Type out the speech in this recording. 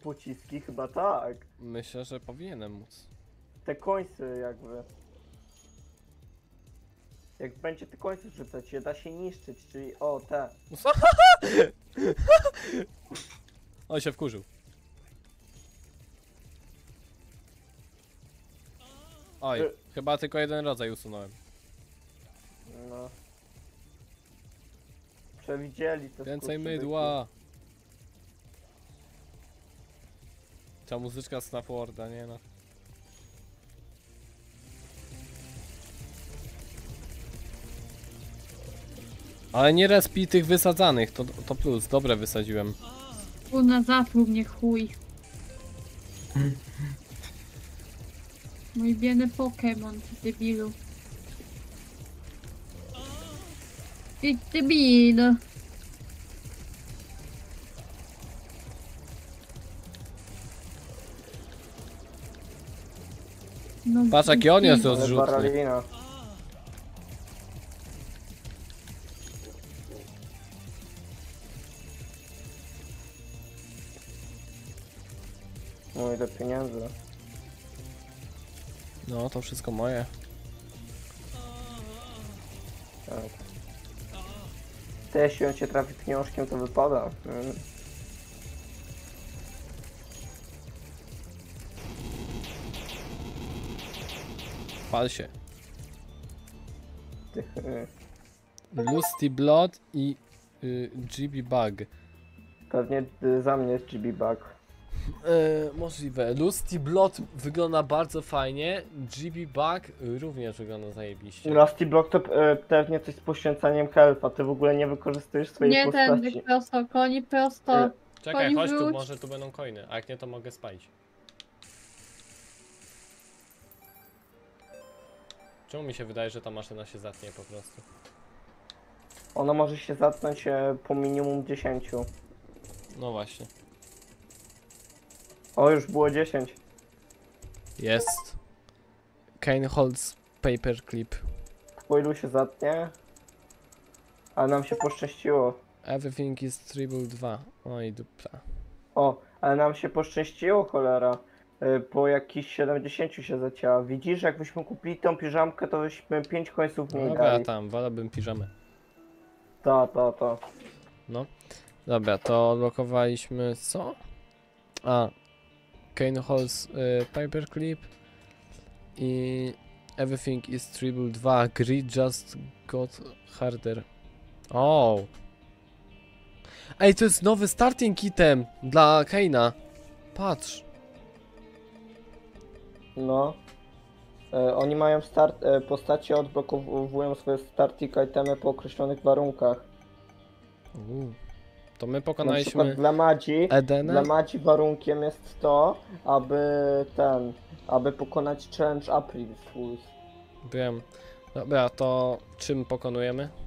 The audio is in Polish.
pociski? Chyba tak. Myślę, że powinienem móc. Te końce jakby. Jak będzie te końce rzucać, je da się niszczyć, czyli o te. On się wkurzył. Oj, chyba tylko jeden rodzaj usunąłem. No. Przewidzieli to. Więcej mydła. Ta muzyczka z Snapwarda, nie no. Ale nie respi tych wysadzanych, to plus, dobre wysadziłem. Kurna, zatruł mnie chuj. Mój biedny Pokémon, ty debilu. Ty debil. No, Patrz jaki on jest Ale rozrzutny. Baralina. No ile pieniędzy. No to wszystko moje. Tak. To jeśli on cię trafi pieniążkiem, to wypada. Pal się. Lusty Blood i GB Bug. Pewnie za mnie jest GB Bug. Możliwe. Lusty Blood wygląda bardzo fajnie. GB Bug również wygląda zajebiście. Rusty Block to pewnie coś z poświęcaniem health, a ty w ogóle nie wykorzystujesz swojej nie postaci. tędy prosto, koni prosto. Czekaj, chodź tu, wróć. może tu będą coiny, a jak nie to mogę spalić. Czemu mi się wydaje, że ta maszyna się zatnie po prostu? Ona może się zatknąć po minimum 10. No właśnie. O, już było 10. Jest. Kane holds paperclip. Po ilu się zatnie? Ale nam się poszczęściło. Everything is triple 2. Oj dupla. O, ale nam się poszczęściło, cholera. Po jakichś 70 się zacięła. Widzisz, jakbyśmy kupili tą piżamkę, to byśmy 5 końców mniej Dobra, dali. tam, wolałbym piżamę. Ta. No. Dobra, to odblokowaliśmy co? A. Kane holds paperclip. I everything is triple 2. Grid just got harder. O. Ej, to jest nowy starting item dla Kane'a. Patrz. No. Oni mają postacie odblokowują swoje starting itemy po określonych warunkach. To my Na pokonaliśmy przykład dla Madzi, Edenę. warunkiem jest to, aby pokonać Challenge April Fools. Wiem. Dobra, to czym pokonujemy?